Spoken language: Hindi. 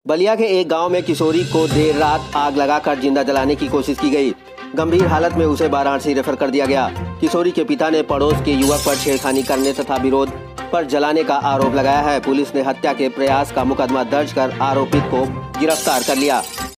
बलिया के एक गांव में किशोरी को देर रात आग लगाकर जिंदा जलाने की कोशिश की गई। गंभीर हालत में उसे वाराणसी रेफर कर दिया गया। किशोरी के पिता ने पड़ोस के युवक पर छेड़खानी करने तथा विरोध पर जलाने का आरोप लगाया है। पुलिस ने हत्या के प्रयास का मुकदमा दर्ज कर आरोपित को गिरफ्तार कर लिया।